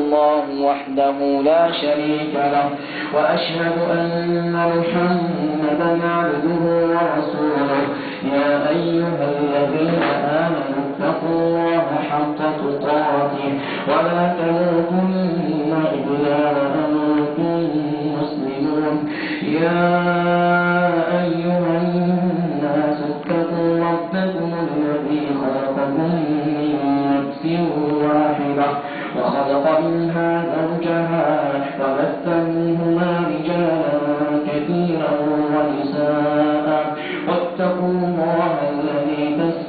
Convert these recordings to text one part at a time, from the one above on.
الله وحده لا شريك له وأشهد أن محمدا عبده ورسوله يا أيها الذين آمنوا اتقوا الله حق تقاته ولا تموتن إلا وأنتم مسلمون يا أيها الناس اتقوا ربكم الذي خلقكم من نفس واحدة وخلق منها زوجها وبث منهما رجالا كثيرا ونساء واتقوا الله الذي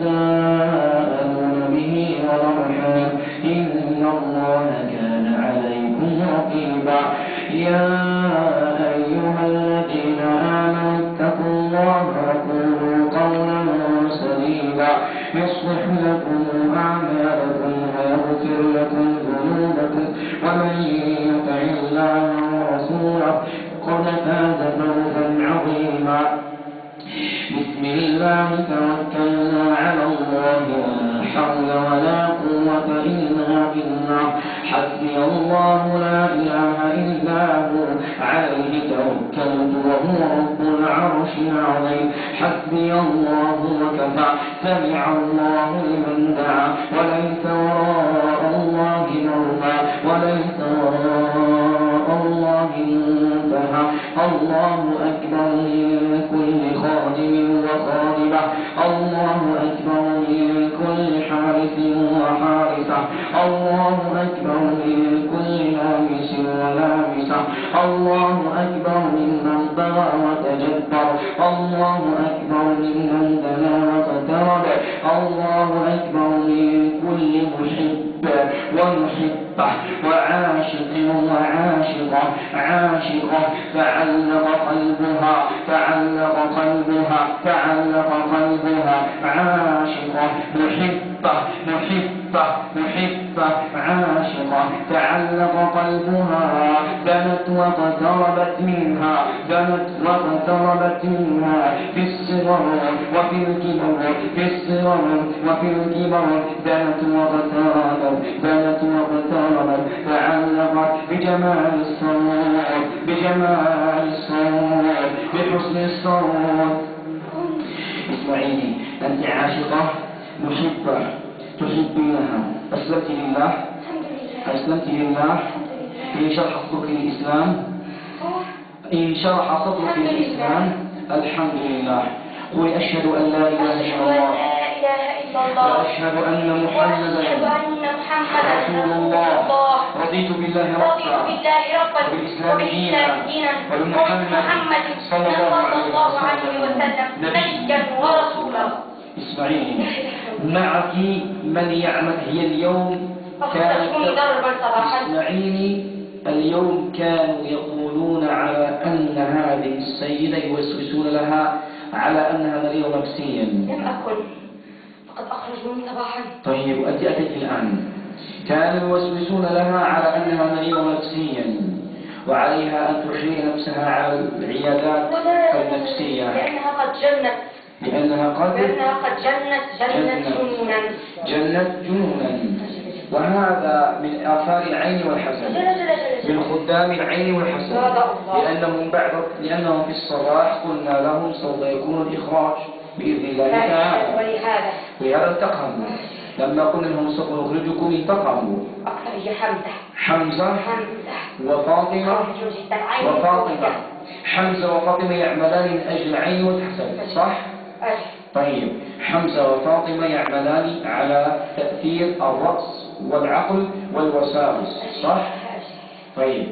تساءلون به والأرحام إن الله كان عليكم رقيبا يا أيها الذين آمنوا اتقوا الله وقولوا قولا سديدا يصلح لكم أعمالكم ويغفر لكم ذنوبكم ومن يطع الله ورسوله قد فاز فوزا عظيما بسم الله توكلنا على الله لا حول ولا قوة إلا بالله حسبي الله لا إله إلا هو عليه توكلت وهو رب العرش العظيم حسبي الله وكفى سمع الله لمن دعا وليس وراء الله مرضى وليس وراء الله منتهى الله أكبر من كل خادم وخادمة الله أكبر من كل حارس وحارسة الله أكبر من كل لامس ولامسة الله أكبر ممن طغى وتجبر الله أكبر ممن دنا وقترب الله أكبر من كل محب ومحبة وعاشق وعاشقة عاشقة تعلق قلبها عاشقة محبة عاشقة تعلق قلبها دنت واقتربت منها في الصغر وفي الكبر دنت واقتربت تعلقت بجمال الصور بحسن الصور اسمعيني أنت عاشقة محبة تحبينها أسلمت لله إن شرح صدرك للإسلام الحمد لله قل أشهد أن لا إله إلا الله وأشهد أن محمدا رسول الله رضيت بالله ربا وبالإسلام دينا وبمحمد صلى الله عليه وسلم نبيا ورسولا اسمعيني معك من يعمل هي اليوم اسمعيني اليوم كانوا يقولون على أن هذه السيدة يوسوسون لها على أنها مريضة نفسيا. لم أكن فقد أخرجوني صباحا. طيب أنت أتيت الآن. كانوا يوسوسون لها على أنها مريضة نفسيا وعليها أن تحيي نفسها على العيادات النفسية لأنها قد جنت جنونا وهذا من آثار العين والحسد من خدام العين والحسد لأنهم في الصباح قلنا لهم سوف يكون الإخراج بإذن الله تعالى ولهذا انتقموا لما قلنا لهم سوف نخرجكم انتقموا أكثر هي حمزة وفاطمة حمزة وفاطمة يعملان من أجل العين والحسد صح؟ طيب حمزة وفاطمة يعملان على تأثير الرأس والعقل والوساوس صح؟ طيب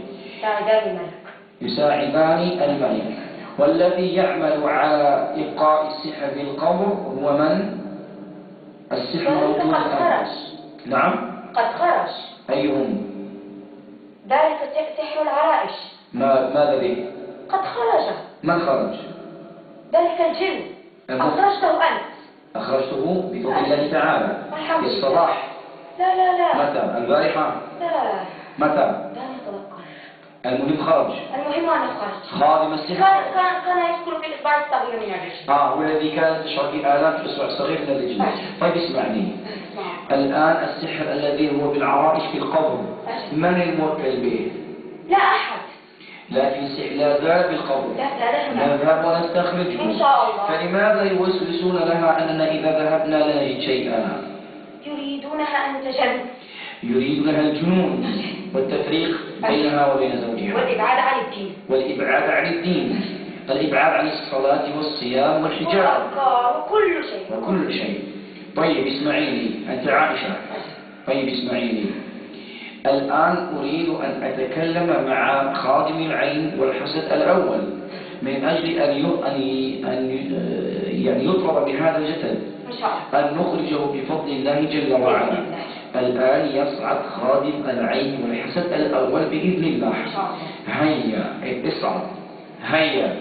يساعدان الملك والذي يعمل على إبقاء السحر في القبر هو من؟ السحر موجود قد خرج. نعم قد خرج. أيهم؟ ذلك سحر العرائش. ماذا به؟ قد خرج. من خرج؟ ذلك الجن. أخرجته أنت. أخرجته بفضل الله تعالى في الصباح. لا متى؟ البارحة؟ لا متى؟ لا نتذكر. المهم خرج. المهم أنه خرج. خادم السحر. كان يدخل في الإصبع الصغير من الرجل. هو الذي كانت تشعر بآلام في الإصبع الصغير من الرجل. طيب اسمعني. الآن السحر الذي هو بالعرائش في القبر من الموكل به؟ لا أحد. لكن لا زال بالقبر. نذهب ونستخرجه. إن شاء الله. فلماذا يوسوسون لها أننا إذا ذهبنا لا نجد شيئا؟ يريدونها أن تجن. يريدونها الجنون والتفريق بينها وبين زوجها. والإبعاد عن الدين. والإبعاد عن الدين. الإبعاد عن الصلاة والصيام والحجاب. وكل شيء. وكل شيء. طيب اسمعيني أنت عائشة. طيب اسمعيني. الآن أريد أن أتكلم مع خادم العين والحسد الأول من أجل أن يطلب بهذا الجسد أن نخرجه بفضل الله جل وعلا. الآن يصعد خادم العين والحسد الأول بإذن الله. هيا اصعد. هيا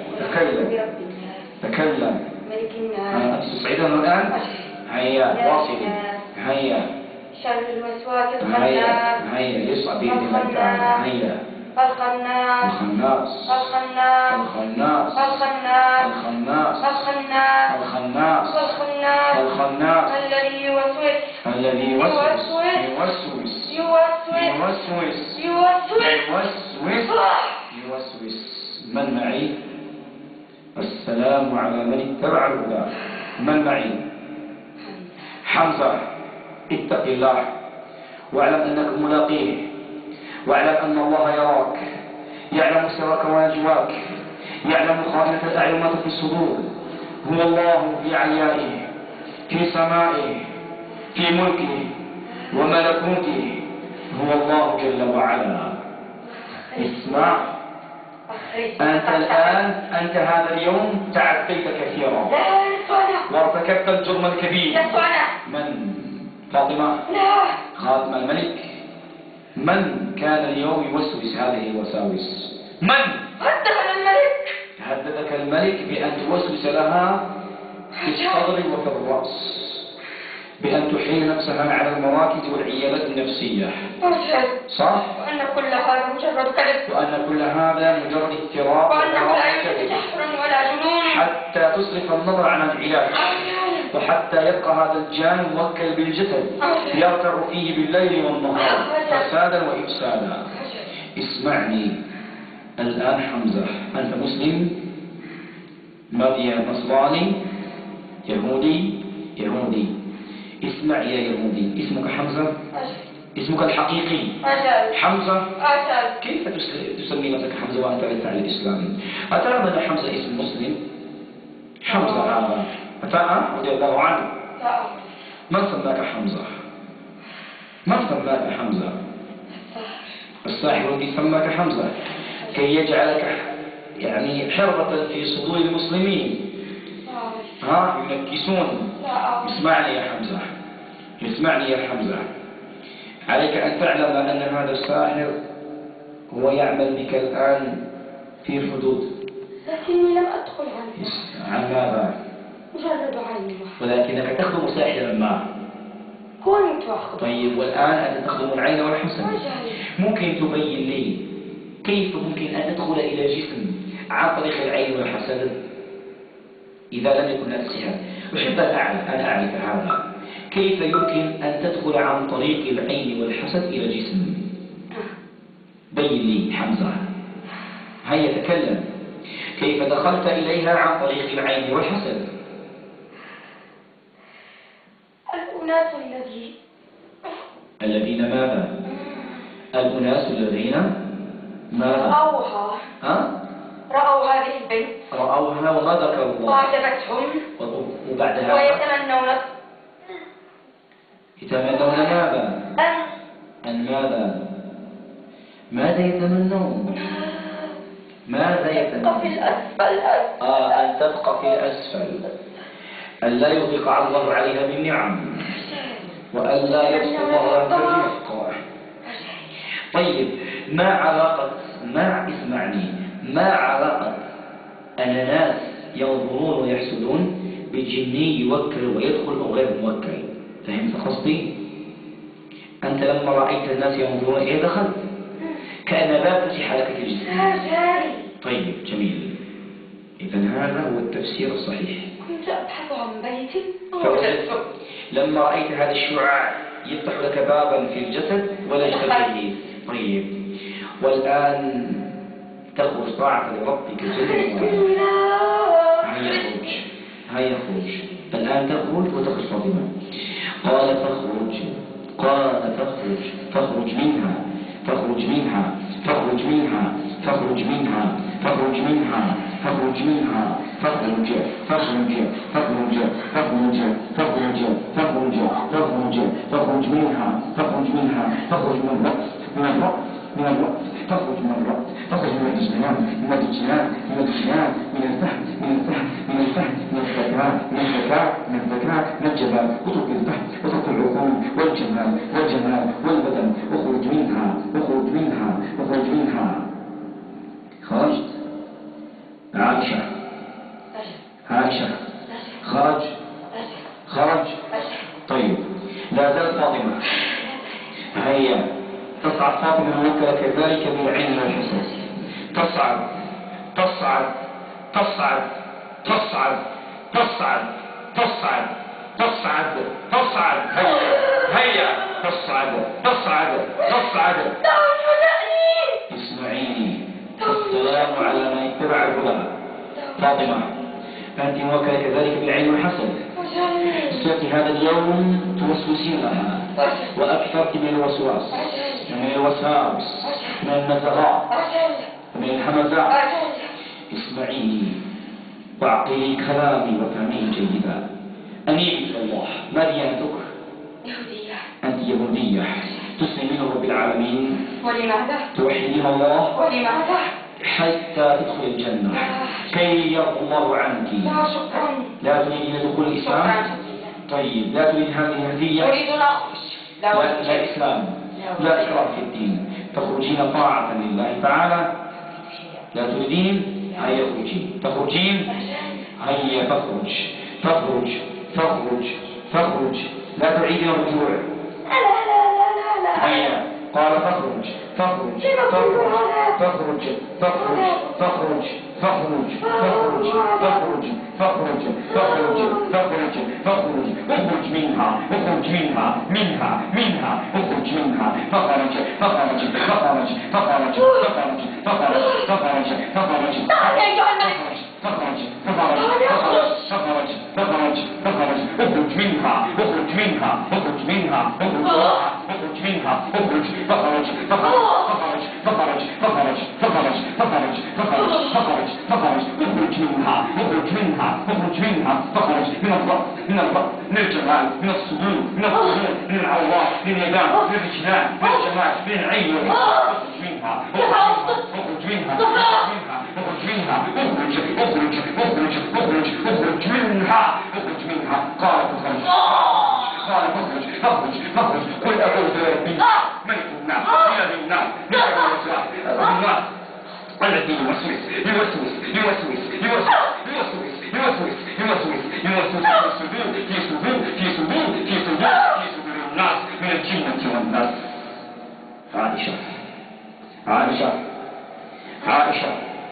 تكلم. أنت تصعدنا الآن. هيا واصل. هيا شر الوسواس هيا يصعد بإذن الله تعالى. هيا الخناس الخناس الخناس الخناس الخناس الخناس الخناس الخناس الخناس الخناس الذي يوسوس الذي يوسوس يوسوس يوسوس يوسوس يوسوس. من معي؟ السلام على من اتبع الهدى. من معي؟ حمزة. اتق الله واعلم أنك ملاقيه، واعلم أن الله يراك، يعلم سرك ونجواك، يعلم خائنة الأعين وما في الصدور. هو الله في عليائه، في سمائه، في ملكه وملكوته. هو الله جل وعلا. اسمع، أنت الآن هذا اليوم تعديت كثيرا وارتكبت الجرم الكبير. من؟ فاطمة؟ لا. خادم الملك. من كان اليوم يوسوس هذه الوساوس؟ من؟ هددك الملك. هددك الملك بأن توسوس لها في الصدر وفي الرأس، بأن تحيل نفسها على المراكز والعيادات النفسية. صح؟ وأن كل هذا مجرد كذب. وأن كل هذا مجرد افتراء وأنه لا يوجد سحر ولا جنون. حتى تصرف النظر عن العلاج، وحتى يبقى هذا الجان موكل بالجسد يرتع فيه بالليل والنهار فسادا وإفسادا. اسمعني الآن حمزة، أنت مسلم؟ ماذا نصراني؟ يهودي. اسمع يا يهودي، اسمك حمزة؟ اسمك الحقيقي حمزة؟ كيف تسمي نفسك حمزة وأنت لست على الإسلام؟ أتعلم أن حمزة اسم مسلم؟ حمزة هذا أتعلم رضي الله عنه. من سماك حمزة؟ من سماك حمزة؟ الساحر الذي سماك حمزة كي يجعلك يعني حربة في صدور المسلمين. ينكسون. اسمعني يا حمزة، عليك أن تعلم أن هذا الساحر هو يعمل بك الآن في حدود. لكني لم أدخل عنه. عن ماذا؟ مجرد عين. ولكنك تخدم ساحرا ما. كنت أخدم. طيب والآن أنت تخدم العين والحسن. ممكن تبين لي كيف ممكن أن تدخل إلى جسم عن طريق العين والحسد إذا لم يكن هذا سحر؟ أحب أن أعرف هذا. كيف يمكن أن تدخل عن طريق العين والحسد إلى جسم؟ بين لي حمزة. هيا تكلم. كيف دخلت إليها عن طريق العين والحسد؟ الأناس الذين ماذا؟ الأناس الذين ماذا؟ رأوا هذه البنت. رأوها وما ذكروا الله. وعجبتهم. وبعدها ويتمنون ماذا؟ أن ماذا؟ ماذا يتمنون؟ تبقى في الأسفل. أن تبقى في الأسفل، أن لا يضيق الله عليها بالنعم، وأن لا يبسط الله في الرزق. طيب ما علاقة أن ناس ينظرون ويحسدون بجني يوكل ويدخل أو غير موكل؟ فهمت قصدي؟ أنت لما رأيت الناس ينظرون إليه دخلت. كأن باب فتح لك في الجسم. أجل. طيب جميل. إذا هذا هو التفسير الصحيح. كنت أبحث عن بيت فوجدته. لما رأيت هذا الشعاع يفتح لك بابا في الجسد ولجت به. طيب والآن تخرج طاعة لربك جل وعلا. هيا خرج. الآن تخرج وتخرج فاطمة. قال فاخرج. قال فاخرج منها. فاخرج منها. فاخرج منها. فاخرج منها. فاخرج منها. فاخرج منها. فاخرج. فاخرج. فاخرج. فاخرج. فاخرج. فاخرج. فاخرج. فاخرج منها. فاخرج منها. فاخرج من الرأس. من الرأس. من الرأس. تخرج من الرأس. تخرج من الجنان. من الجنان. من الجنان. من الفهم. من الفهم. من الفهم. من الذكاء. من الذكاء. من الذكاء. من الجبال. اترك الفهم. اترك العقول والجمال والجمال والبدن. اخرج منها. اخرج منها. اخرج منها. خرجت. عائشة. عائشة. خرج. خرج. طيب لا زالت فاطمة. هيا تصعد فاطمة الموكلة كذلك بالعلم والحسن. تصعد. تصعد. تصعد. تصعد. تصعد. تصعد. تصعد. تصعد. هيا هيا تصعد. تصعد. تصعد. اسمعيني. السلام على من اتبع الهدى. فاطمة أنت موكلة كذلك بالعلم والحسن. صرت هذا اليوم توسوسين لها وأكثرت من الوسواس من الوساوس من النزغات من الهمزات. اسمعيني واعقلي كلامي وفهميه جيدا. أنيبي إلى الله. ما ديانتك؟ يهودية. أنت يهودية تسلمين رب العالمين. ولماذا؟ توحدين الله. ولماذا؟ حتى تدخل الجنة كي يرضى الله عنك. لا شكرا. لا تريدين دخول الإسلام؟ طيب لا تريد هذه الهدية؟ أريد أن أخرج. لا إسلام. لا إكراه في الدين. تخرجين طاعة لله تعالى. لا تريدين؟ هيا اخرجي. تخرجين؟ هيا تخرج. تخرج. تخرج. تخرج. لا تعيدين الرجوع. لا لا لا لا. هيا. قال تخرج. تخرج. تخرج. تخرج. تخرج. تخرج. تخرج. تخرج. تخرج. تخرج. تخرج. تخرج. تخرج. اخرج منها. اخرج منها. منها. منها. اخرج منها. تخرج. تخرج. تخرج. تخرج. تخرج. تخرج. تخرج. تخرج. تخرج. تخرج. تخرج. تخرج. تخرج. اخرج منها. اخرج منها. اخرج منها. اخرج منها. اخرج. تخرج. تخرج. تخرج. تخرج. تخرج. تخرج. تخرج. تخرج. تخرج. اخرج منها. اخرج منها. اخرج منها. تخرج من الرأس. من الرأس. من الجمال. من الصدور. من الصدور. من العورات. من اليدان. من الرجلان. من الجمال. من العين. اخرج منها. اخرج منها. اخرج منها. اخرج منها. اخرج. اخرج. اخرج. اخرج. اخرج منها. اخرج منها. قال تخرج. قال تخرج. تخرج. تخرج. قل أعوذ برب ملك الناس إله الناس من شر الوسواس الناس الذي يوسوس يوسوس يوسوس يوسوس يوسوس يوسوس يوسوس يوسوس في صدور في صدور في صدور في صدور في صدور الناس من الجنة والناس. عائشة. عائشة. عائشة.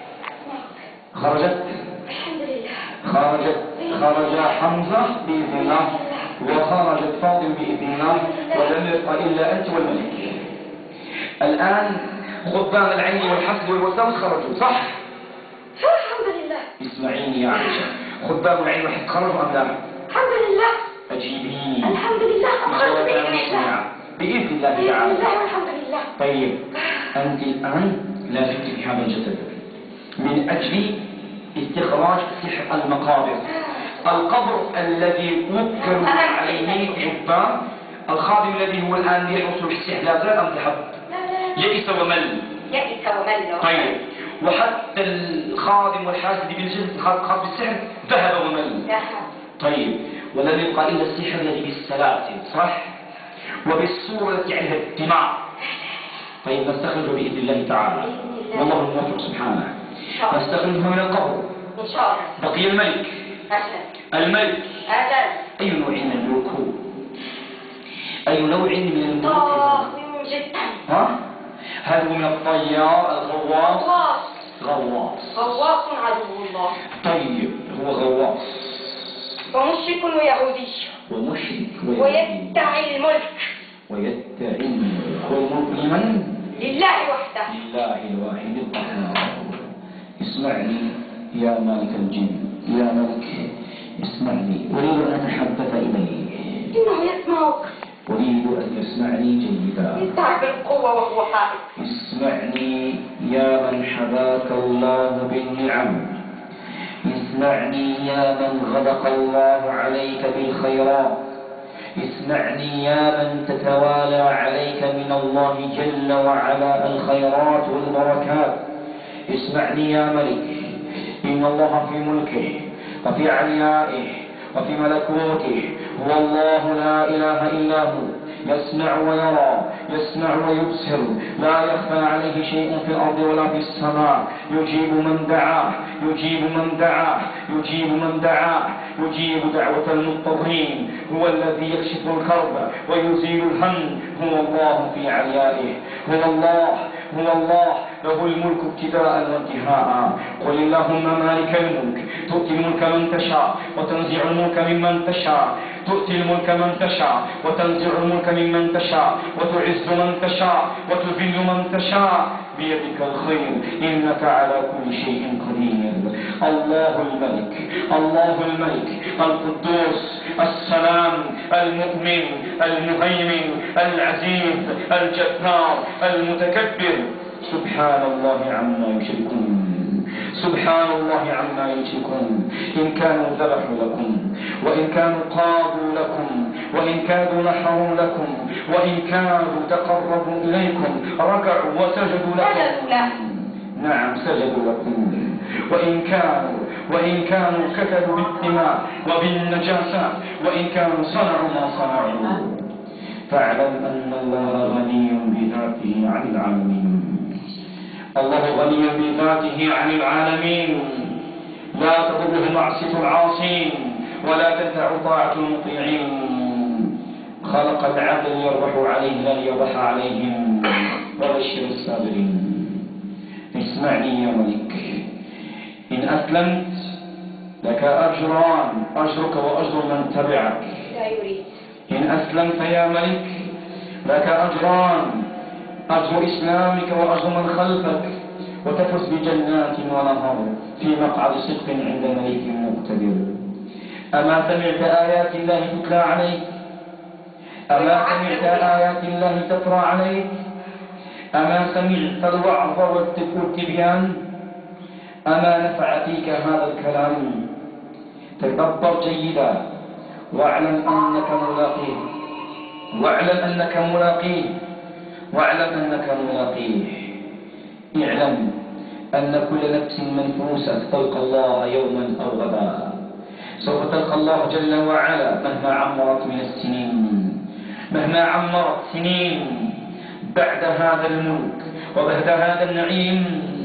خرجت. الحمد لله. خرجت. خرج حمزة بإذن الله وخرجت فاطمة بإذن الله ولم يبقى إلا أنت والملك. الآن خضام العين والحسد والوساوس خرجوا صح؟ الحمد لله. اسمعيني يا عائشة. خضام العين والحسد خرجوا أم لا؟ الحمد لله. أجيبيني. الحمد لله. خرجوا بإذن الله. بإذن الله بإذن تعالى. الله والحمد لله. طيب أنت الآن لا تكتب هذا الجسد من أجل استخراج سحر المقابر. القبر الذي وكل عليه حبان الخادم الذي هو الآن يحرس بالسحر لا زال أم ذهب؟ يئس ومل. يئس ومل. طيب وحتى الخادم والحاسد بالجسد الخاص بالسحر ذهب ومل. طيب ولم يبقى إلا السحر الذي بالسلاسل صح؟ وبالصورة التي عليها الدماء. طيب نستخرجه بإذن الله تعالى والله الموفق سبحانه. نستخرجه من القبر إن شاء الله. بقي الملك. الملك أي نوع من الملوك هو؟ أي نوع من الملوك؟ ضخم جدا. ها؟ هل هو من الطيار الغواص؟ غواص عدو الله. طيب هو غواص ومشرك ويهودي ويدعي الملك والملك لمن؟ لله وحده. لله الواحد القهار. اسمعني يا مالك الجن، يا ملك اسمعني، أريد أن أتحدث إليك. إنه يسمعك. أريد أن يسمعني جيدا. يدعي بالقوة وهو قائد. اسمعني يا من حباك الله بالنعم، اسمعني يا من غدق الله عليك بالخيرات، اسمعني يا من تتوالى عليك من الله جل وعلا الخيرات والبركات. اسمعني يا ملك، إن الله في ملكه وفي عليائه وفي ملكوته هو الله لا إله إلا هو، يسمع ويرى، يسمع ويبصر، لا يخفى عليه شيء في الأرض ولا في السماء. يجيب من دعاه، يجيب من دعاه، يجيب من دعاه، يجيب دعوة المضطرين. هو الذي يكشف الكرب ويزيل الهم. هو الله في عليائه، هو الله له الملك ابتداء وانتهاء. قل اللهم مالك الملك تؤتي الملك من تشاء وتنزع الملك ممن تشاء، تؤتي الملك من تشاء وتنزع الملك ممن تشاء، وتعز من تشاء وتذل من تشاء، بيدك الخير إنك على كل شيء قدير. الله الملك القدوس السلام المؤمن المهيمن العزيز الجبار المتكبر. سبحان الله عما يشركون، سبحان الله عما يشركون. إن كانوا ذبحوا لكم، وإن كانوا قادوا لكم، وإن كانوا نحروا لكم، وإن كانوا تقربوا إليكم، ركعوا وسجدوا لكم. نعم سجدوا لكم. وإن كانوا كتبوا بالدماء وبالنجاسة، وإن كانوا صنعوا ما صنعوا، فاعلم أن الله غني بذاته عن العالمين. الله غني بذاته عن العالمين، لا تضره معصية العاصين ولا تنفع طاعة المطيعين. خلق العبد ليربح عليه لا ليربح عليهم، وبشر الصابرين. اسمعني يا ملك، إن أسلمت لك أجران، أجرك وأجر من تبعك. لا يريد. إن أسلمت يا ملك لك أجران، أجر إسلامك وأجر من خلفك، وتفز بجنات ونهر في مقعد صدق عند ملك مقتدر. أما سمعت آيات الله تتلى عليك؟ أما سمعت آيات الله تترى عليك؟ أما سمعت الوعظ والتبيان؟ أما نفع فيك هذا الكلام؟ تدبر جيدا واعلم أنك ملاقيه، واعلم أنك ملاقيه، واعلم أنك ملاقيه. اعلم أن كل نفس منفوسة تلقى الله يوما أو غدا، سوف تلقى الله جل وعلا مهما عمرت من السنين، مهما عمرت سنين. بعد هذا الملك وبعد هذا النعيم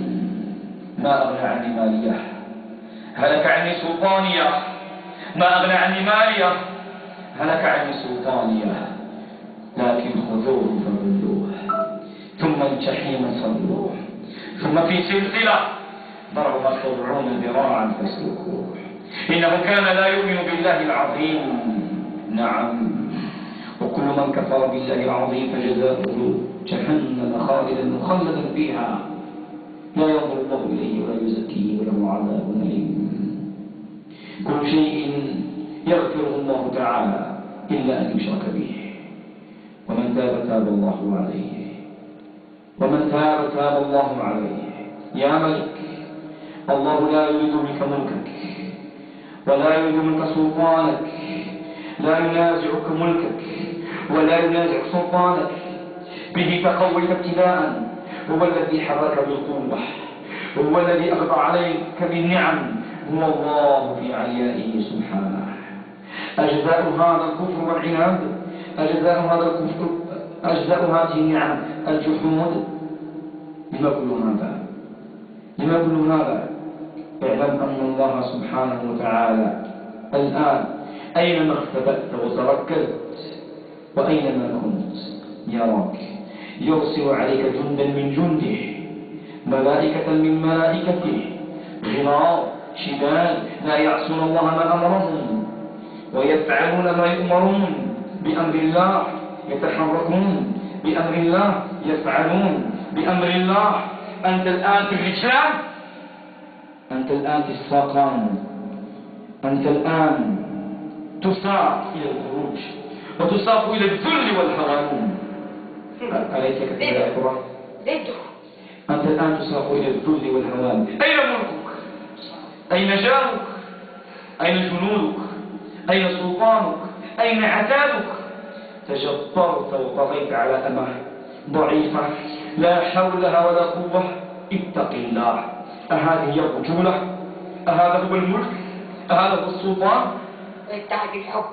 ما أغنى عني مالية، هلك عني سلطانية. ما أغنى عني مالية، هلك عني سلطانية. لكن خذوه فغلوه، ثم الجحيم صلوه، ثم في سلسلة ضربها 70 ذراعا فاسلكوه، إنه كان لا يؤمن بالله العظيم. نعم، وكل من كفر بالله العظيم فجزاؤه جهنم خالدا مخلدا فيها، لا ينظر الله إليه ولا يزكيه وله عذاب أليم. كل شيء يغفره الله تعالى إلا أن يشرك به، ومن تاب تاب الله عليه، ومن تاب تاب الله عليه. يا ملك، الله لا يريد منك ملكك ولا يريد منك سلطانك، لا ينازعك ملكك ولا ينازعك سلطانك، به تقويت ابتداء. هو الذي حباك بالقوة، هو الذي أغضى عليك بالنعم، هو الله في عليائه سبحانه. أجزاء هذا الكفر والعناد، أجزاء هذا الكفر، أجزاء هذه النعم الجحود. لما كل هذا؟ لما كل هذا؟ اعلم أن الله سبحانه وتعالى الآن أينما اختبأت وتركزت وأينما كنت يراك، يرسل عليك جندا من جنده، ملائكة من ملائكته، غلاظ شداد لا يعصون الله ما أمرهم ويفعلون ما يؤمرون بأمر الله، يتحركون بأمر الله، يفعلون بأمر الله. أنت الآن في الرجلان، أنت الآن في الساقان، أنت الآن تساق إلى الخروج وتساق إلى الذل والهوان. أليس كذلك يا إخوة؟ أنت الآن تساق إلى الذل والهوان. أين ملكك؟ أين جارك؟ أين جنودك؟ أين سلطانك؟ أين عتادك؟ تجبرت وطغيت على أمة ضعيفة لا حول لها ولا قوة. اتق الله. أهذه هي الرجولة؟ أهذا هو الملك؟ أهذا هو السلطان؟ اتعب الحب.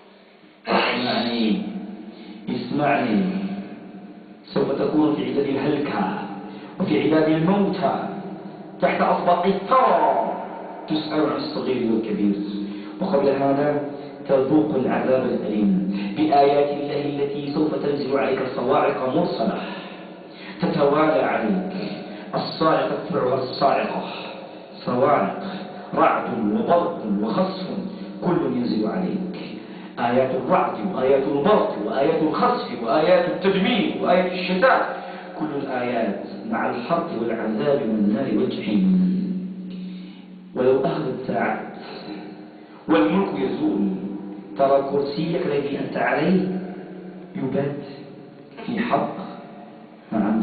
اسمعني، سوف تكون في عداد الهلكة وفي عداد الموتى تحت أطباق الثرى، تسأل عن الصغير والكبير، وقبل هذا تذوق العذاب الأليم بآيات الله التي سوف تنزل عليك صواعق مرسلة تتوالى عليك، الصاعقة تتبعها الصاعقة، صواعق رعد وبرق وخسف كل ينزل عليك، آيات الرعد وآيات البرق وآيات الخسف وآيات التدمير وآيات الشتات، كل الآيات مع الحرق والعذاب والنار والجحيم. ولو أخذت ساعات والملك يزول، ترى كرسيك الذي أنت عليه يبات في حرق. نعم،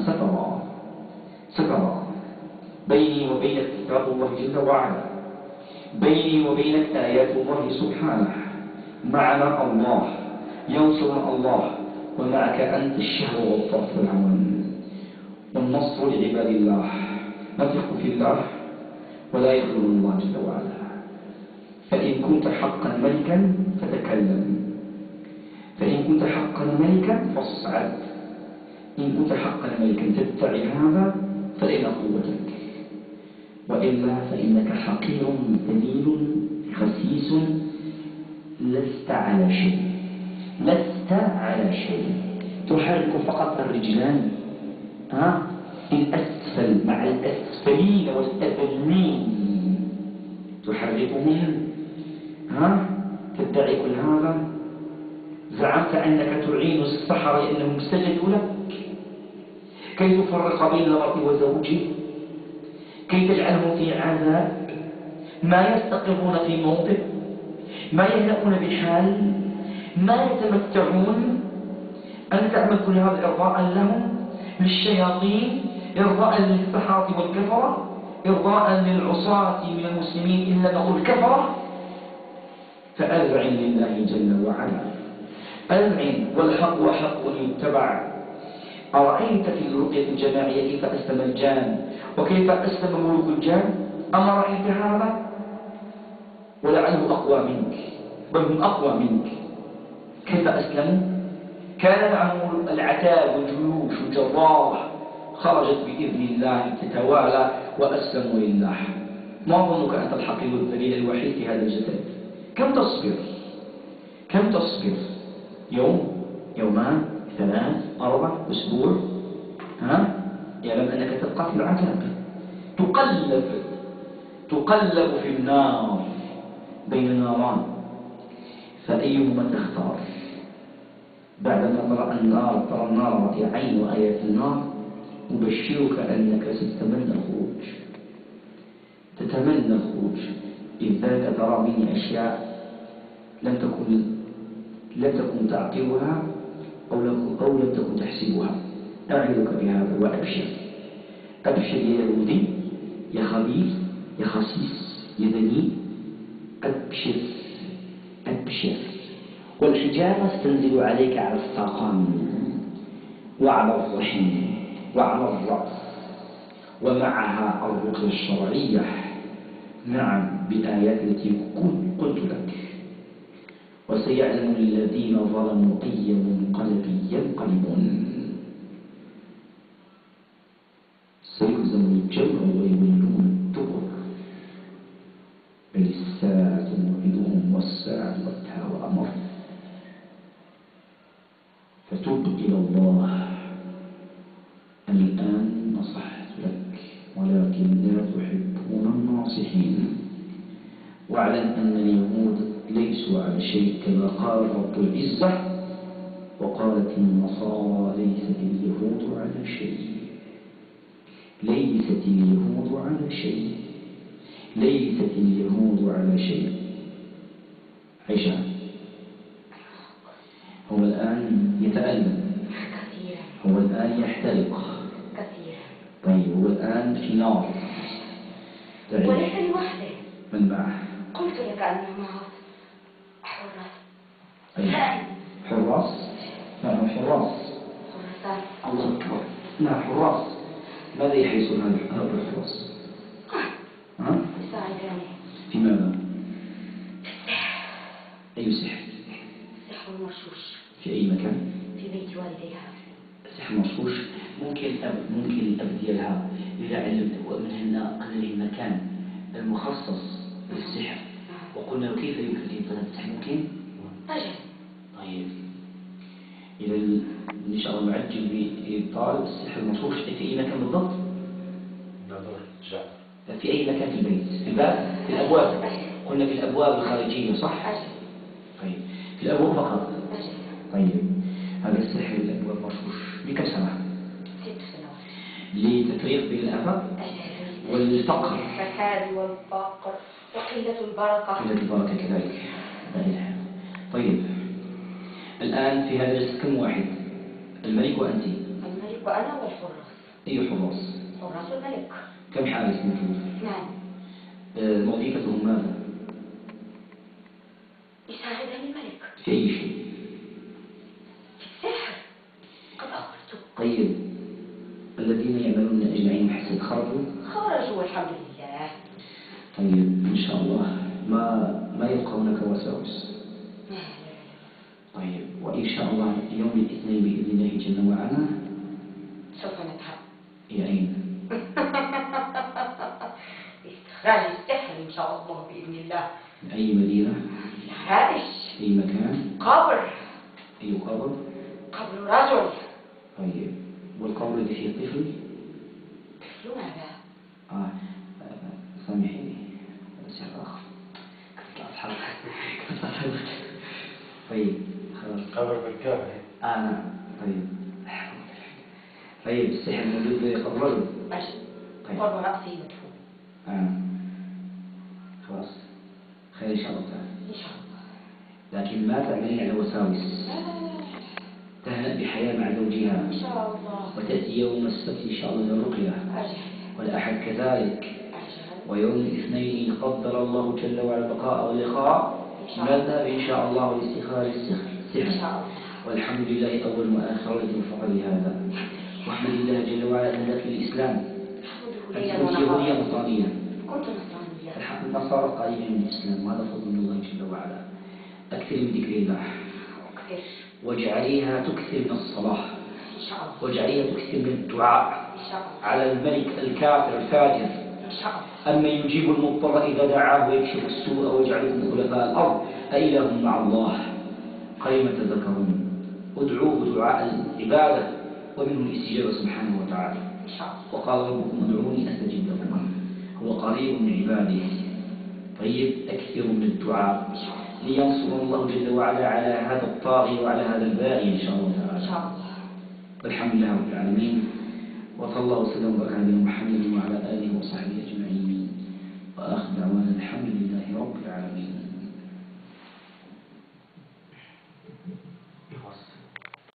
سترى بيني وبينك كتاب الله جل وعلا، بيني وبينك آيات الله سبحانه، معنا الله ينصرنا الله، ومعك أنت الشهر والطرف والعون، والنصر لعباد الله. نثق في الله ولا يخذل الله جل وعلا. فإن كنت حقا ملكا فتكلم، فإن كنت حقا ملكا فاصعد، إن كنت حقا ملكا تدعي هذا فأين قوتك؟ وإلا فإنك حقير ذليل خسيس، لست على شيء، لست على شيء. تحرك فقط الرجلان، الأسفل مع الأسفلين والأذلين تحركهم، تدعي كل هذا، زعمت أنك تعين السحرة لأنهم سجدوا لك، كي تفرق بين المرء وزوجه، كي تجعلهم في عذاب، ما يستقرون في موطن، ما يهنؤون بحال، ما يتمتعون. أن تعمل كل هذا إرضاء لهم، للشياطين، إرضاء للسحرة والكفرة، إرضاء للعصاة من المسلمين إلا نقول الكفرة. فأذعن لله جل وعلا، أذعن، والحق حق يتبع. أرأيت في الرقية الجماعية كيف أسلم الجان وكيف أسلم ملوك الجان؟ أما رأيت هذا؟ ولعله أقوى منك، بل هم أقوى منك. كيف أسلموا؟ كان معهم العتاب والجيوش والجراح، خرجت بإذن الله تتوالى وأسلموا لله. ما ظنك أنت الحقير الذليل الوحيد في هذا الجسد؟ كم تصبر؟ كم تصبر؟ يوم، يومان، 3، 4، أسبوع؟ يعلم أنك تبقى في العذاب، تقلب في النار بين ناران، فأيهما تختار؟ بعدما ترى النار، ترى النار في عين وآيات النار، أبشرك أنك ستتمنى الخروج، تتمنى الخروج. إذ ذاك ترى مني أشياء لم تكن تعقلها أو لم تكن تحسبها. أعدك بهذا وأبشر، أبشر يا يهودي، يا خبيث، يا خسيس، يا ذليل، أبشر، أبشر. والحجارة ستنزل عليك على الساقان وعلى الرحم وعلى الرأس، ومعها الرقية الشرعية، نعم، بآيات التي قلت لك. وسيعلم الذين ظلموا أي منقلب ينقلبون. سيهزم الجمع ويولون الدبر، بل الساعة موعدهم والساعة أدهى وأمر. فتب إلى الله واعلم أن اليهود ليسوا على شيء كما قال رب العزة وقالت النصارى ليست اليهود على شيء. ليست اليهود على شيء. ليست اليهود على شيء. عائشة هو الآن يتألم، هو الآن يحترق كثيرا. طيب هو الآن في نار. وليس لوحده. من معه؟ قلت لك أنه معه حراس. حراس؟ نعم حراس. حراسان. الله أكبر. نعم حراس. ماذا يحرسون هؤلاء الحراس؟ يساعداني. في ماذا؟ أي سحر؟ السحر المرشوش. في أي مكان؟ في بيت والديها. السحر المرشوش ممكن الأب ديالها إذا علمت ومنهن قال لي المكان المخصص للسحر وقلنا له كيف يمكن إبطال السحر ممكن؟ أجل. طيب إذا إن شاء الله نعجل بإبطال السحر المرشوش في أي مكان بالضبط؟ في أي مكان في البيت؟ في الباب؟ في الأبواب؟ قلنا في الأبواب الخارجية صح؟ أجل. طيب في الأبواب فقط؟ أجل. طيب هذا السحر الأبواب مرشوش بكم سنة؟ 6 سنوات. لتفريق بين الآفة والفقر. الفساد والفقر وقلة البركة. قلة البركة كذلك. طيب الآن في هذا الجلسة كم واحد؟ الملك وأنت؟ الملك وأنا والحراس. أي حراس؟ حراس الملك. كم حارس موجود؟ 2. وظيفتهم ماذا؟ يساعدني الملك. في أي شيء؟ في السحر. قد أخبرته. طيب الذين يعملون أجمعين حسن خرجوا والحمد لله. طيب إن شاء الله ما يبقى هناك وساوس. طيب وإن شاء الله يوم الاثنين بإذن الله جل وعلا سوف نذهب. إلى أين؟ استخراج السحر إن شاء الله بإذن الله. أي مدينة؟ هامش. أي مكان؟ قبر. أي قبر؟ قبر رجل. طيب والقبر الذي فيه طفل؟ طفل ماذا؟ سامحيني هذا سحر آخر. طيب خلاص. قبر بالكعبة. نعم. طيب السحر موجود بقبر الرجل. ماشي. طيب. قبر رأسي مدفون. خلاص خير إن شاء الله تعالى. إن شاء الله. لكن ما تعملين على وساوس. تهنأ بحياة مع زوجها. إن شاء الله. وتأتي يوم السبت إن شاء الله للرقية. أجل. والأحد كذلك. أجل. ويوم الاثنين إن قدر الله جل وعلا البقاء واللقاء نذهب إن شاء الله لاستخراج السحر. إن شاء الله. والحمد لله أول وآخر الذي وفق لهذا. واحمد الله جل وعلا أن لك الإسلام. أنت يهودية نصرانية. كنت نصرانية. الحق النصارى قريبين من الإسلام وهذا فضل من الله جل وعلا. أكثر من ذكر الله. أكثر. واجعليها تكثر من الصلاة. إن شاء الله. واجعليها تكثر من الدعاء. إن شاء الله. على الملك الكافر الفاجر. إن شاء الله. أما يجيب المضطر إذا دعاه ويكشف السوء ويجعلكم خلفاء الأرض أإله مع الله قليلا تذكرون. ادعوه دعاء العبادة ومنه الاستجابة سبحانه وتعالى. إن شاء الله. وقال ربكم ادعوني أستجب لكم هو قريب من عباده. طيب أكثر من الدعاء لينصر الله جل وعلا على هذا الطاغي وعلى هذا الباغي إن شاء الله تعالى. إن شاء الله. والحمد لله رب العالمين وصلى الله وسلم وبارك على نبينا محمد وعلى آله وصحبه أجمعين وآخر دعوانا الحمد لله رب العالمين.